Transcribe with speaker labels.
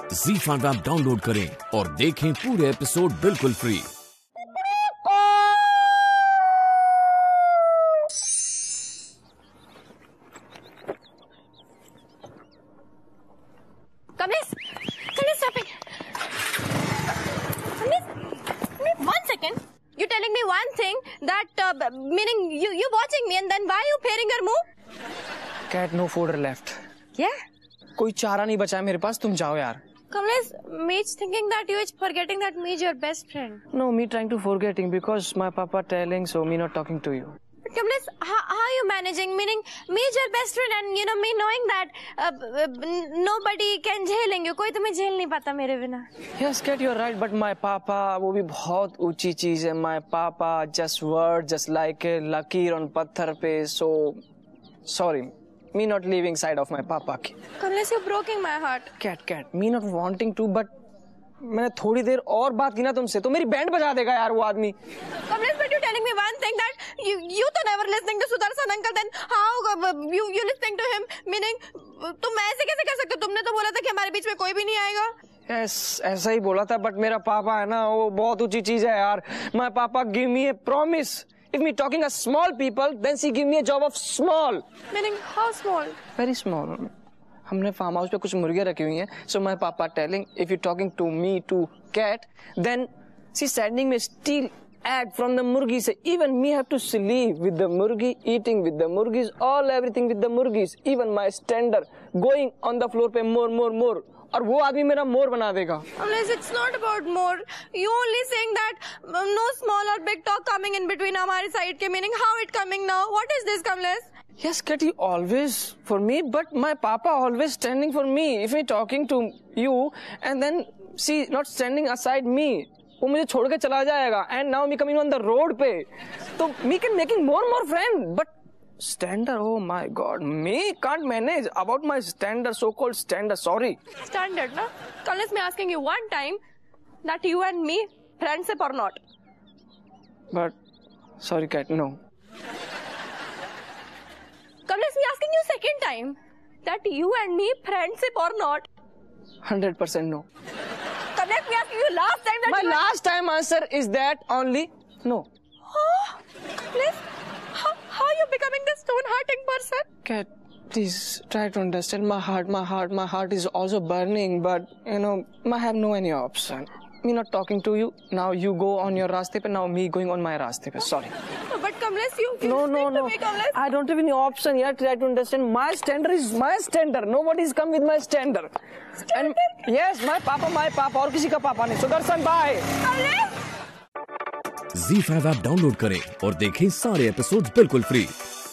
Speaker 1: ZEE5 app download करें और देखें पूरे एपिसोड बिल्कुल free.
Speaker 2: Kamlesh, stop it. Kamlesh, one second. You're telling me one thing that meaning you watching me and then why you pairing your move?
Speaker 3: Cat, no food left.
Speaker 2: Yeah.
Speaker 3: कोई चारा नहीं बचा है मेरे पास, तुम जाओ यार.
Speaker 2: Kamlesh, me's thinking that you is forgetting that me's your best friend.
Speaker 3: No, me trying to forgetting because my papa telling, so me not talking to you.
Speaker 2: But Kamlesh, how you managing? Meaning, me's your best friend and me knowing that nobody can jail you. कोई तुम्हें झेल नहीं पाता मेरे बिना.
Speaker 3: Yes, Cat, you're right, but my papa वो भी बहुत ऊंची चीज है. My papa just word just like a लकीर on पत्थर पे. So sorry. Me not leaving side of my papa.
Speaker 2: Kamlesh, you're breaking my heart.
Speaker 3: Cat, me not wanting to, but मैंने थोड़ी देर और बात की ना तुमसे तो मेरी बैंड बजा देगा यार वो आदमी.
Speaker 2: Kamlesh, but you telling me one thing that you तो never listening to Sudarshan uncle, then how you listening to him? Meaning तुम ऐसे कैसे कर सकते हो? तुमने तो बोला था कि हमारे बीच में कोई भी नहीं आएगा.
Speaker 3: Yes, ऐसा ही बोला था, but मेरा पापा है ना वो बहुत ऊंची चीज है यार. My papa give me a promise. If me talking a small people, then she give me a job of small.
Speaker 2: Meaning how small?
Speaker 3: Very small. हमने फार्म हाउस पे कुछ मुर्गियाँ रखी हुई हैं. So my papa telling, if you talking to me to cat, then she sending me steal egg from the murgi. So even me have to sleep with the murgi, eating with the murgis, all everything with the murgis. Even my stander going on the floor पे more. और वो आदमी मेरा मोर बना देगा.
Speaker 2: Unless it's not about more. You only saying that no small or big talk coming in between हमारे side के, meaning how it coming now? What is this, Kamlesh?
Speaker 3: Yes, Katie, always for me, but my papa always standing for me. If he talking to you and then she not standing aside me, वो मुझे छोड़ के चला जाएगा. And now me coming on the road पे, तो me can making more friend, but standard, oh my God, me can't manage about my standard, so-called standard. Sorry.
Speaker 2: Standard, na? Kamlesh, me asking you one time that you and me friendship or not?
Speaker 3: But sorry, Cat, no.
Speaker 2: Kamlesh, me asking you second time that you and me friendship or not?
Speaker 3: 100% no.
Speaker 2: Kamlesh, me asking you last time that
Speaker 3: my last time answer is that only no.
Speaker 2: Oh, Kamlesh, how you becoming this stone-hearting person?
Speaker 3: Cat, please try to understand my heart is also burning, but I have no any option. Me not talking to you, now you go on your raste pe, now me going on my raste pe, sorry.
Speaker 2: But Kamlesh, you
Speaker 3: no.
Speaker 2: To me, Kamlesh.
Speaker 3: I don't have any option here, try to understand. My standard is my standard, nobody's come with my standard. And yes, my papa और किसी का पापा नहीं. Sudarshan, bye.
Speaker 2: Kamlesh!
Speaker 1: ZEE5 app download करें और देखें सारे episodes बिल्कुल फ्री।